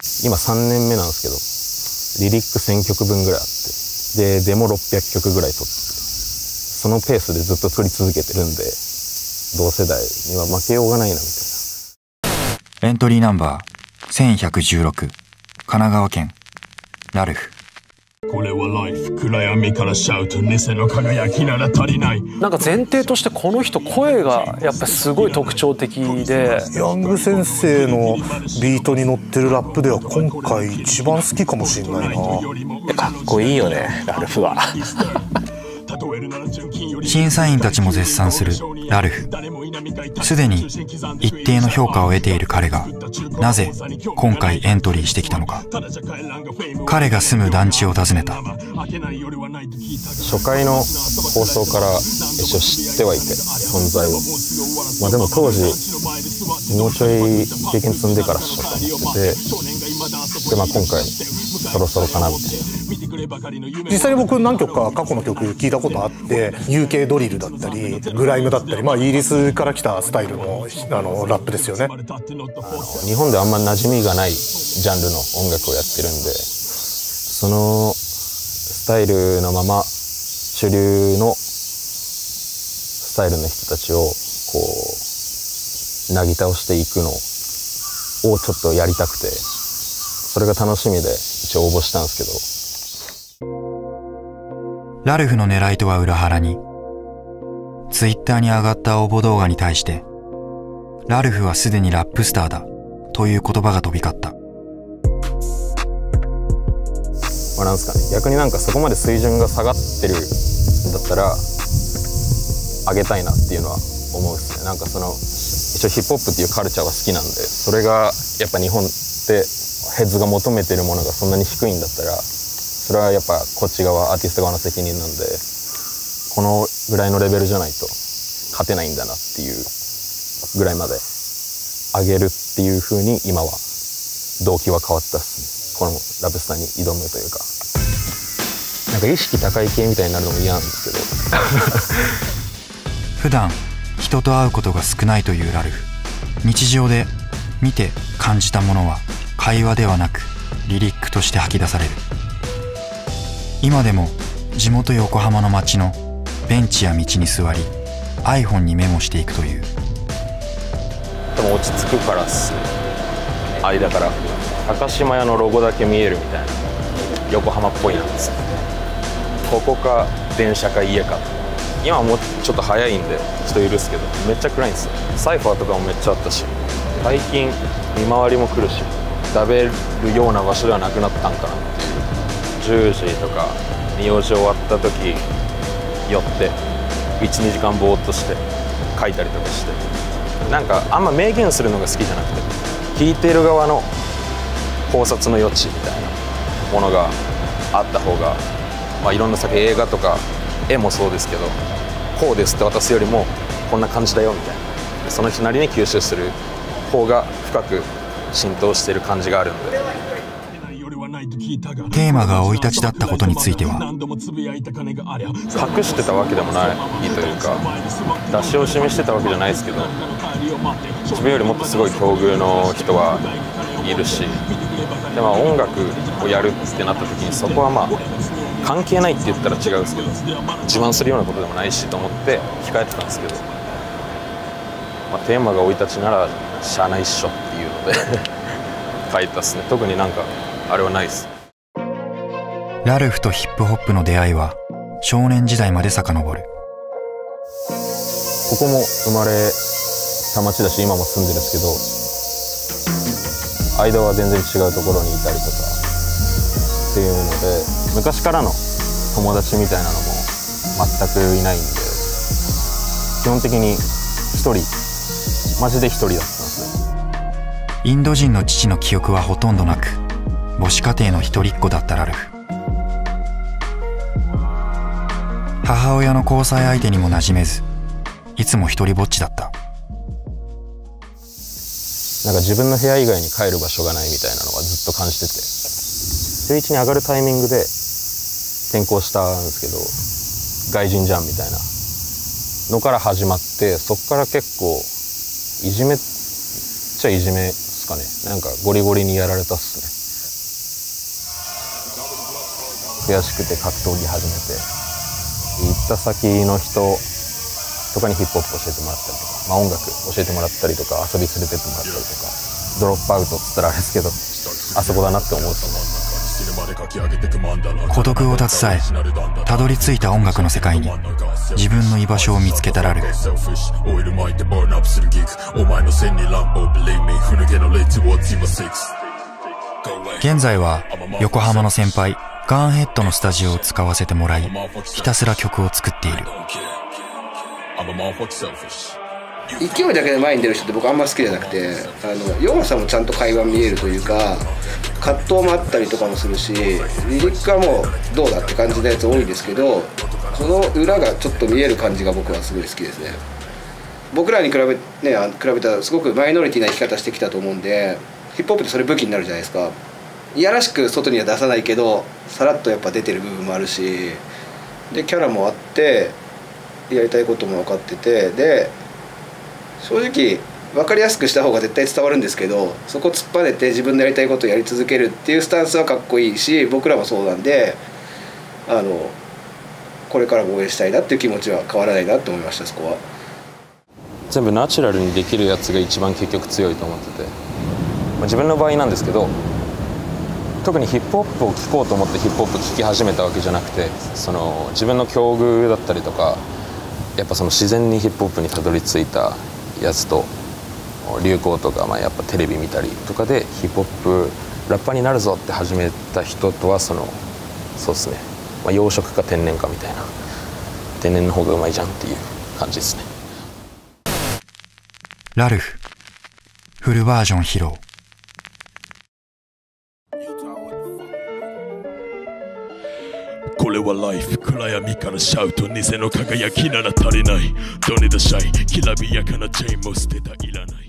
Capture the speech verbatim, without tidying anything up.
今さんねんめなんですけど、リリックせんきょくぶんぐらいあって、でデモろっぴゃくきょくぐらい撮ってて、そのペースでずっと撮り続けてるんで、同世代には負けようがないなみたいな。エントリーナンバーせんひゃくじゅうろく、神奈川県ラルフ。 これはライフ、暗闇からシャウト、偽の輝きなら足りない。 なんか前提としてこの人声がやっぱりすごい特徴的で、 ヤング先生のビートに乗ってるラップでは今回一番好きかもしれないな。 かっこいいよね、ラルフは。 審査員たちも絶賛するラルフ。すでに一定の評価を得ている彼がなぜ今回エントリーしてきたのか。彼が住む団地を訪ねた。 初回の放送から一応知ってはいて、存在を。まあでも当時もうちょい経験積んでからしようと思ってて、でまあ今回そろそろかなみたいな。 実際に僕何曲か過去の曲聞いたことあって、 ユーケー ドリルだったりグライムだったり、まあイギリスから来たスタイルのあのラップですよね。 あの日本であんま馴染みがないジャンルの音楽をやってるんで、そのスタイルのまま主流のスタイルの人たちをこうなぎ倒していくのをちょっとやりたくて、それが楽しみで一応応募したんですけど。 ラルフの狙いとは裏腹に、ツイッターに上がった応募動画に対してラルフはすでにラップスターだという言葉が飛び交った。 まあなんすかね、逆になんかそこまで水準が下がってるんだったら上げたいなっていうのは思うですね。なんかその一応ヒップホップっていうカルチャーは好きなんで、それがやっぱ日本ってヘッズが求めてるものがそんなに低いんだったら、それはやっぱこっち側アーティスト側の責任なんで、このぐらいのレベルじゃないと勝てないんだなっていうぐらいまで上げるっていう風に今は動機は変わったっすね。このラブスターに挑むというか、なんか意識高い系みたいになるのも嫌なんですけど普段人と会うことが少ないというラルフ。日常で見て感じたものは会話ではなくリリックとして吐き出される。今でも地元横浜の街のベンチや道に座り iPhone にメモしていくという。 でも落ち着くからっす。間から高島屋のロゴだけ見えるみたいな横浜っぽいなんですよ。ここか電車か家か。今はもうちょっと早いんで人いるっすけど、めっちゃ暗いんですよ。サイファーとかもめっちゃあったし、最近見回りも来るし、食べるような場所ではなくなったんかなっていう。じゅうじとかに用事終わった時寄っていちにじかんぼーっとして書いたりとかして、なんかあんま明言するのが好きじゃなくて、聞いている側の考察の余地みたいなものがあった方が、まあ、いろんな作品、映画とか絵もそうですけど、こうですって渡すよりもこんな感じだよみたいな、その人なりに吸収する方が深く浸透している感じがあるんで。 テーマが生い立ちだったことについては、 隠してたわけでもないというか、出し惜しみしてたわけじゃないですけど、自分よりもっとすごい境遇の人はいるし、で、まあ、音楽をやるってなった時にそこはまあ関係ないって言ったら違うんですけど、自慢するようなことでもないしと思って控えてたんですけど、まあ、テーマが生い立ちならしゃあないっしょっていうので書いたっすね。特になんかあれはないです。 ラルフとヒップホップの出会いは少年時代まで遡る。 ここも生まれた町だし今も住んでるんですけど、間は全然違うところにいたりとかっていうので、昔からの友達みたいなのも全くいないんで、基本的に一人、マジで一人だったんですよ。 インド人の父の記憶はほとんどなく、母子家庭の一人っ子だったラルフ。母親の交際相手にも馴染めず、いつも一人ぼっちだった。 なんか自分の部屋以外に帰る場所がないみたいなのはずっと感じてて、中いちに上がるタイミングで転校したんですけど、外人じゃんみたいなのから始まって、そっから結構いじめっちゃいじめですかね。なんかゴリゴリにやられたっすね。悔しくて格闘技始めて行った先の人とかにヒップホップ教えてもらったりとか、まあ、音楽教えてもらったりとか遊び連れてってもらったりとか、ドロップアウトっつったらあれですけど、あそこだなって思うっすね。 孤独を携えたどり着いた音楽の世界に自分の居場所を見つけたラルフ。現在は横浜の先輩ガンヘッドのスタジオを使わせてもらい、ひたすら曲を作っている。 勢いだけで前に出る人って僕あんま好きじゃなくて、あの弱さもちゃんと会話見えるというか、葛藤もあったりとかもするし、リリックはもうどうだって感じのやつ多いですけど、その裏がちょっと見える感じが僕はすごい好きですね。僕らに比べ、ね、比べたらすごくマイノリティな生き方してきたと思うんで、ヒップホップってそれ武器になるじゃないですか。いやらしく外には出さないけどさらっとやっぱ出てる部分もあるし、でキャラもあってやりたいことも分かってて、で正直分かりやすくした方が絶対伝わるんですけど、そこ突っぱねて自分のやりたいことをやり続けるっていうスタンスはかっこいいし、僕らもそうなんで、あのこれからも応援したいなっていう気持ちは変わらないなと思いました。そこは全部ナチュラルにできるやつが一番結局強いと思ってて、まあ、自分の場合なんですけど、特にヒップホップを聴こうと思ってヒップホップ聴き始めたわけじゃなくて、その自分の境遇だったりとか、やっぱその自然にヒップホップにたどり着いたやつと、流行とか、まあ、やっぱテレビ見たりとかでヒップホップラッパーになるぞって始めた人とは、そのそうですね、まあ、養殖か天然かみたいな、天然の方がうまいじゃんっていう感じですね。 ラルフフルバージョン披露。 これはライフ、暗闇からシャウト、偽の輝きなら足りない。どねだシャイ、きらびやかなチェーンも捨てたいらない。